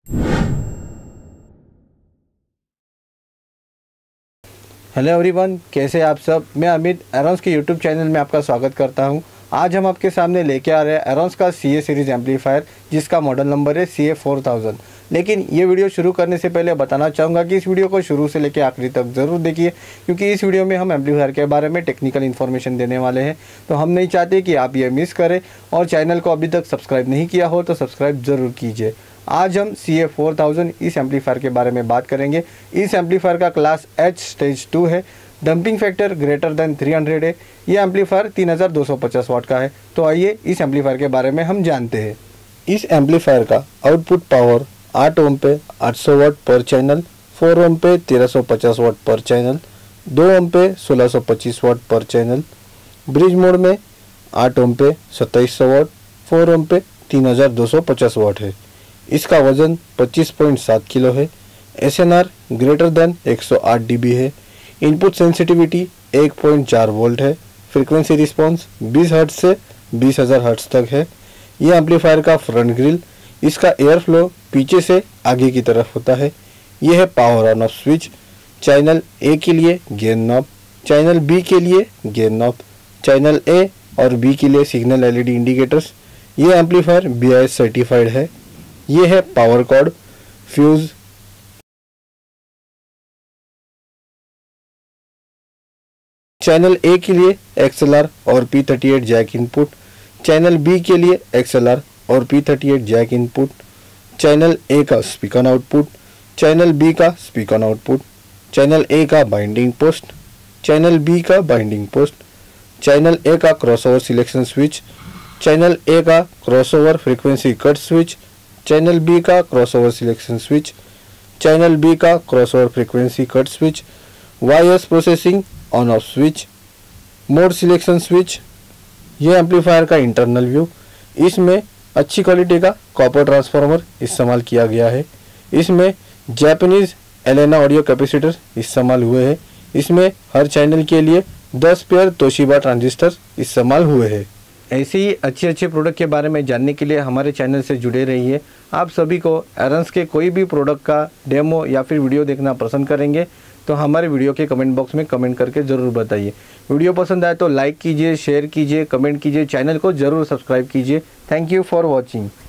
Hello everyone, कैसे आप सब। मैं अमित एरोन्स के यूट्यूब चैनल में आपका स्वागत करता हूं। आज हम आपके सामने लेके आ रहे हैं एरोन्स का CA सीरीज़ एम्पलीफायर, जिसका मॉडल नंबर है CA4000। लेकिन ये वीडियो शुरू करने से पहले बताना चाहूँगा कि इस वीडियो को शुरू से लेकर आखिरी तक ज़रूर देखिए, क्योंकि इस वीडियो में हम एम्पलीफायर के बारे में टेक्निकल इन्फॉर्मेशन देने वाले हैं। तो हम नहीं चाहते कि आप ये मिस करें, और चैनल को अभी तक सब्सक्राइब नहीं किया हो तो सब्सक्राइब ज़रूर कीजिए। आज हम CA4000 इस एम्पलीफायर के बारे में बात करेंगे। इस एम्पलीफायर का क्लास H स्टेज 2 है। डंपिंग फैक्टर ग्रेटर देन 300 है। ये एम्पलीफायर 3250 वाट का है। तो आइए इस एम्पलीफायर के बारे में हम जानते हैं। इस एम्पलीफायर का आउटपुट पावर 8 ओम पे 800 वाट पर चैनल, 4 ओम पे 1350 वाट पर चैनल, 2 ओम पे 1625 वाट पर चैनल, ब्रिज मोड में 8 ओम पे 2700 वाट, 4 ओम पे 3250 वाट है। इसका वजन 25.7 किलो है। SNR ग्रेटर देन 108 dB है। इनपुट सेंसिटिविटी 1.4 वोल्ट है। फ्रीक्वेंसी रिस्पांस 20 हर्ट्ज से 20,000 हर्ट्ज तक है। यह एम्पलीफायर का फ्रंट ग्रिल, इसका एयर फ्लो पीछे से आगे की तरफ होता है। यह है power on off switch. Channel A के लिए गेन नॉब, चैनल B के लिए गेन नॉब, चैनल A और B के लिए सिग्नल LED इंडिकेटर्स। यह एम्पलीफायर BIS सर्टिफाइड है। ये है power cord, fuse, channel A के लिए XLR और P38 jack input, channel B के लिए XLR और P38 jack input, channel A का speak on output, channel B का speak on output, channel A का बाइंडिंग पोस्ट, चैनल B का बाइंडिंग पोस्ट, चैनल A का crossover selection switch, channel A का crossover frequency cut switch, channel B का crossover selection switch, channel B का crossover frequency cut switch, wires processing on off switch, mode selection switch. यह amplifier का internal view. इसमें अच्छी quality का copper transformer इस्तेमाल किया गया है। इसमें जापानीज एलेना ऑडियो कैपेसिटर इस्तेमाल हुए हैं। इसमें हर चैनल के लिए 10 पेयर तोशिबा ट्रांजिस्टर इस्तेमाल हुए हैं। ऐसे ही अच्छे प्रोडक्ट के बारे में जानने के लिए हमारे चैनल से जुड़े रहिए। आप सभी को एरोन्स के कोई भी प्रोडक्ट का डेमो या फिर वीडियो देखना पसंद करेंगे तो हमारे वीडियो के कमेंट बॉक्स में कमेंट करके ज़रूर बताइए। वीडियो पसंद आए तो लाइक कीजिए, शेयर कीजिए, कमेंट कीजिए, चैनल को ज़रूर सब्सक्राइब कीजिए। Thank you for watching.